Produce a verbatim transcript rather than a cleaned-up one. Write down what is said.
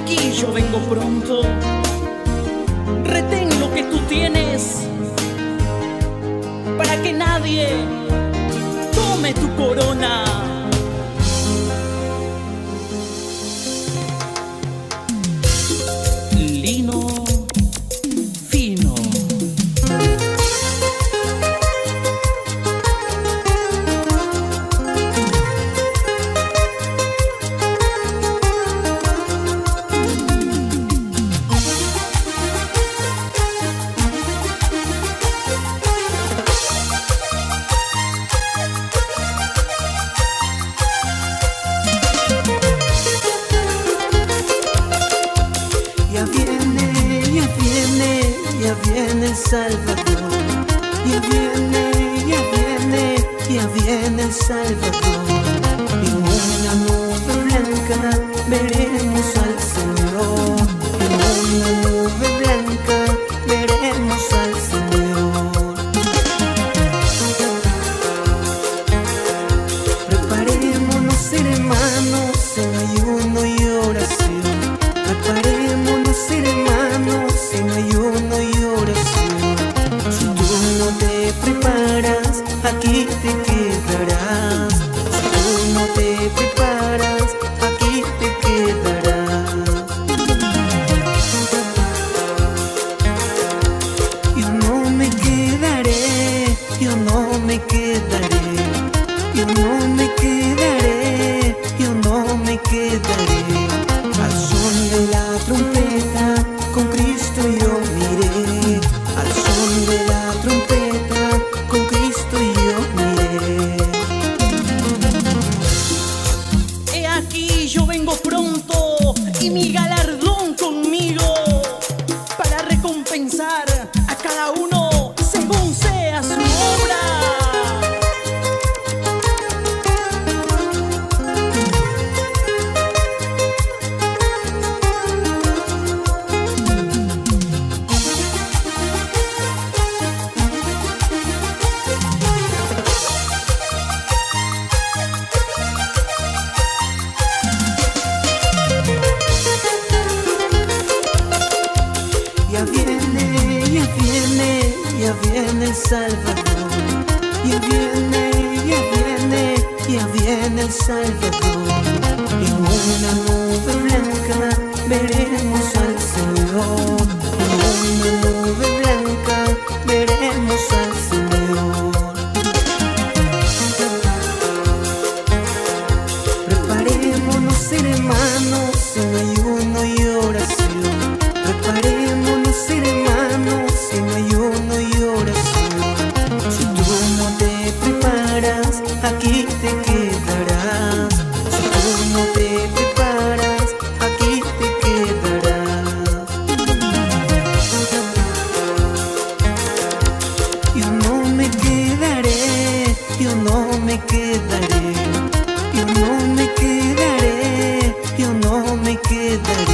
aquí yo vengo pronto. Retén lo que tú tienes para que nadie tome tu corona. Lino fino. Ya viene, ya viene, ya viene el Salvador. Ya viene, ya viene, ya viene el Salvador. En una nube blanca veremos al Señor. En una nube blanca veremos al Señor. Preparémonos, hermanos, en ayuno y oración. Preparémonos, hermanos, en ayuno y oración. Si tú no te preparas, aquí te quedarás. Si tú no te preparas, aquí te quedarás. Yo no me quedaré, yo no me quedaré, yo no me quedaré, yo no me quedaré. Al son de la trompeta, con Cristo yo miré. Al son de la trompeta, con Cristo yo miré. He aquí yo vengo pronto y mi galardón conmigo para recompensar a cada uno según sea su obra. Ya viene, ya viene, ya viene el Salvador. Ya viene, ya viene, ya viene el Salvador. En una nube blanca veremos al Señor. En una nube blanca veremos al Señor. Preparémonos, hermanos, en ayuno y oración. Preparémonos, hermanos, en ayuno y oración. Si tú no te preparas, aquí te quedarás. Si tú no te preparas, aquí te quedarás. Yo no me quedaré, yo no me quedaré, yo no me quedaré, yo no me quedaré.